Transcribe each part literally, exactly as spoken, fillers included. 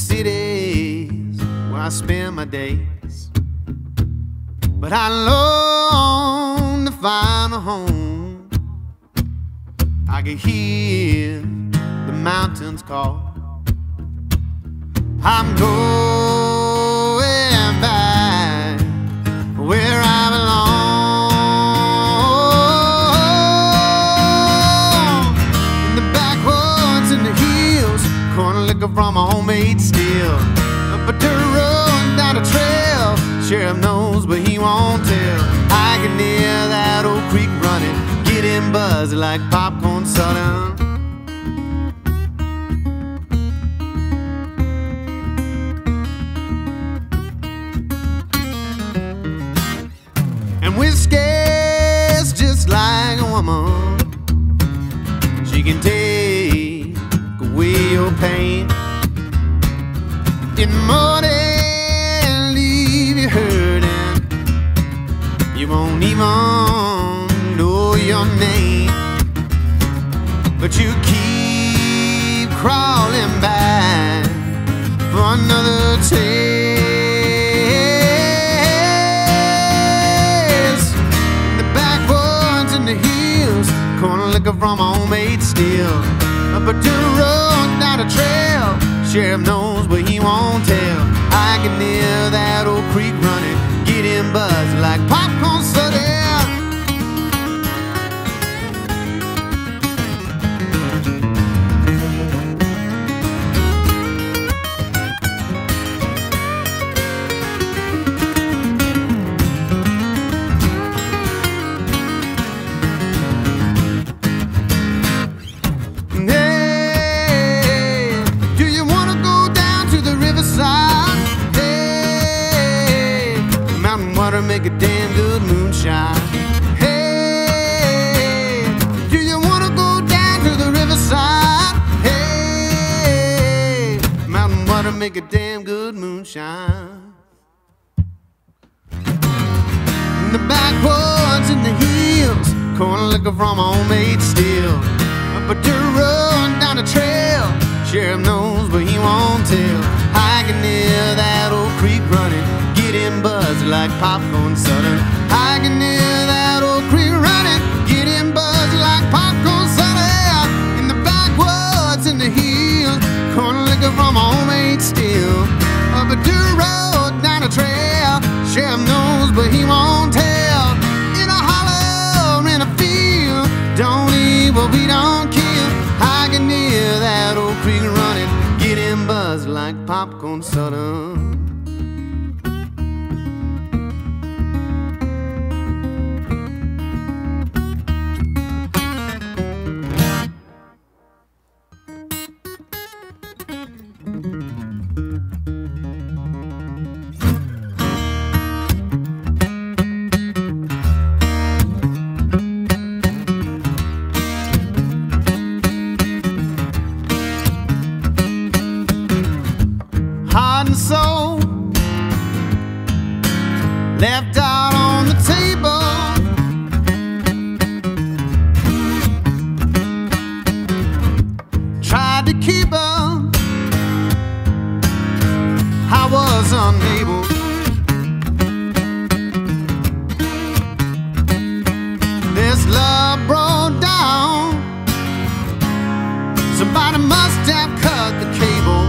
cities where I spend my days, but I long to find a home. I can hear the mountains call. I'm going back where I belong. In the backwoods, in the hills, corn liquor from a homemade still. Up a dirt road, down a trail, sheriff knows but he won't tell. I can hear that old creek running, getting buzzed like popcorn soda. And whiskey's just like a woman, she can take away your pain. In the morning, leave you hurting, you won't even know your name, but you keep crawling back for another taste. Corn liquor from a homemade still. Up a dirt road, down a trail, sheriff knows but he won't tell. I can hear that old creek running, getting buzzed like popcorn soda. Make a damn good moonshine. Hey, do you wanna go down to the riverside? Hey, mountain water make a damn good moonshine. In the backwoods, in the hills, corn liquor from a homemade still. Up a dirt road, down a trail, sheriff knows but he won't tell. I can hear that old creek running, getting buzzed like popcorn soda. I can hear that old creek running, getting buzzed like popcorn soda. In the backwoods, in the hills, corn liquor from a homemade still. Up a dirt road, down a trail, sheriff knows but he won't tell. In a hollow, in a field, don't eat what we don't kill. I can hear that old creek running, getting buzzed like popcorn soda. Heart and soul left out on the table. Tried to keep her, I was unable. This love broke down, somebody must have cut the cable.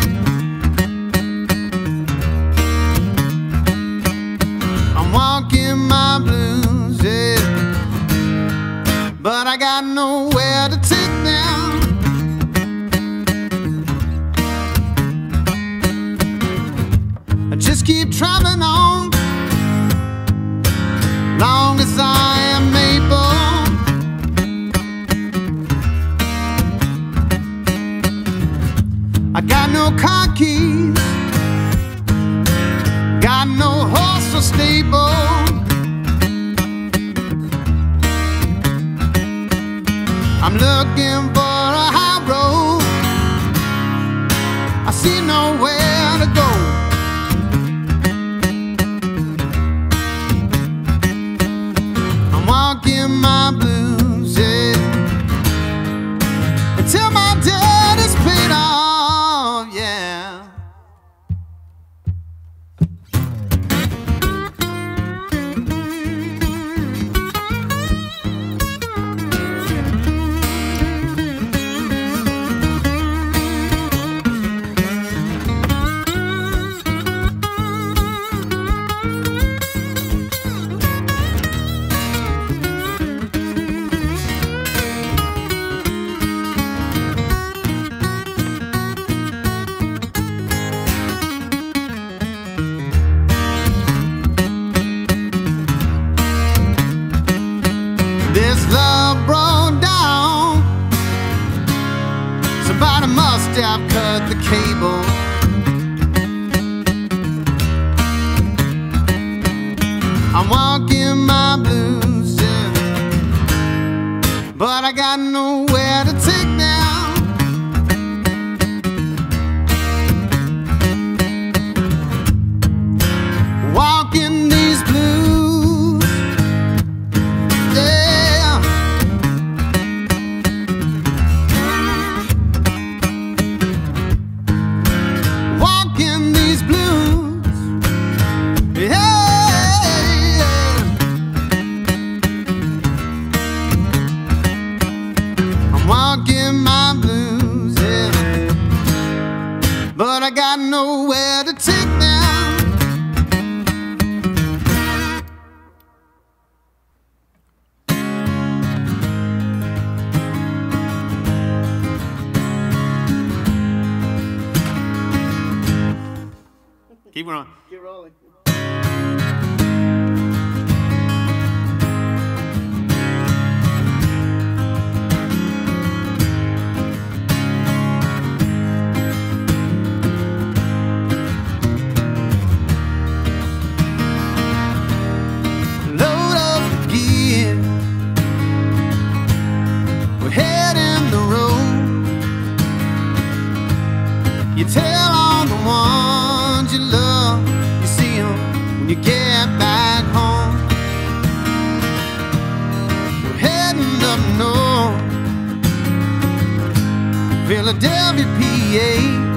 Walking my blues, yeah, but I got nowhere to take them. I just keep traveling on, long as I am able. I got no car keys, got no horse or stable. I'm looking for a high road, I see nowhere to go. I'm walking my blues, yeah, until my debt is paid off, yeah. know where to take them. Keep rolling. Keep rolling. Load up again. We're heading the road. You tell all the ones you love, you see them when you get back home. We're heading up north, Philadelphia, P A.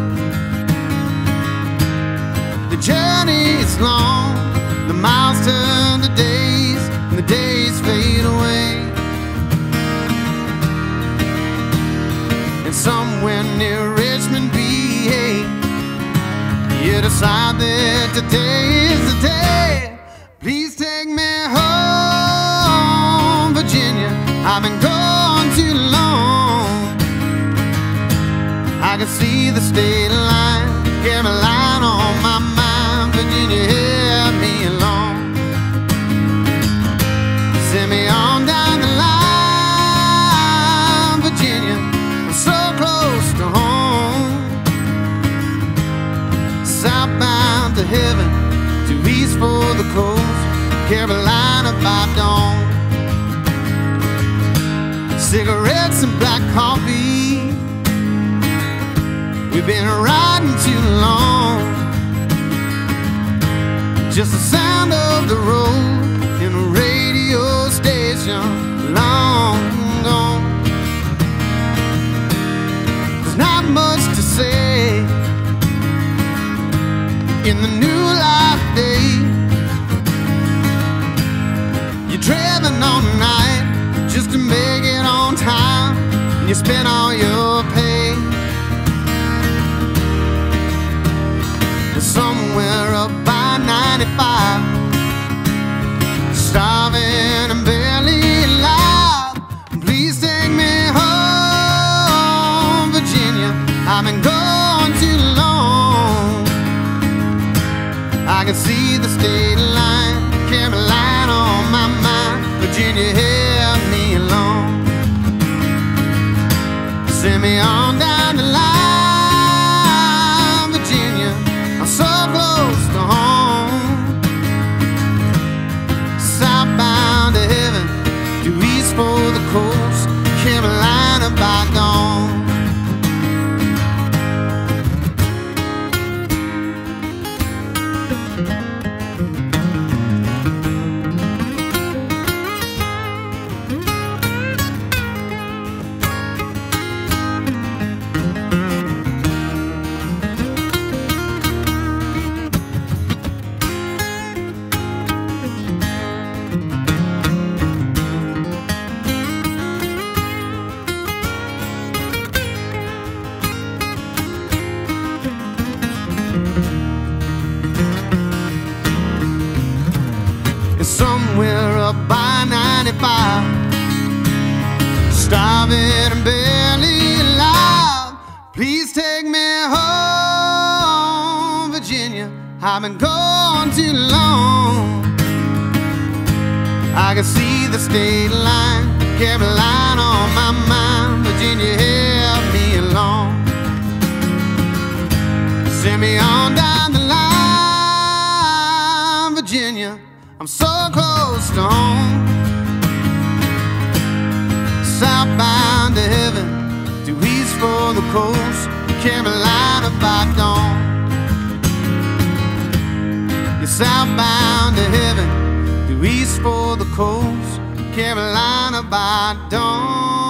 The journey is long, the miles turn to days, and the days fade away. And somewhere near Richmond, B A, you decide that today is the day. Please take me home, Virginia. I've been gone too long. I can see the state line, Carolina on my mind. Virginia, help me along. Send me on down the line, Virginia. I'm so close to home. Southbound to heaven, to east for the coast, Carolina by dawn. Cigarettes and black coffee, we've been riding too long. Just the sound of the road and a radio station long gone. There's not much to say in the new life day. You're driving all night just to make it on time, and you spend all your pay. And somewhere up by ninety-five, starving and barely alive. Please take me home, Virginia. I've been gone too long. I can see the state line, Carolina on my mind. Virginia, help me along. Send me on down the line, Virginia. I'm so close to home. Southbound to heaven, due east for the coast, Carolina by dawn. Somewhere up by ninety-five, starving and barely alive. Please take me home, Virginia. I've been gone too long. I can see the state line, Carolina on my mind. Virginia, help me along. Send me on down the line, Virginia. I'm so close to home. Southbound to heaven, due east for the coast, Carolina by dawn. You're southbound to heaven, due east for the coast, Carolina by dawn.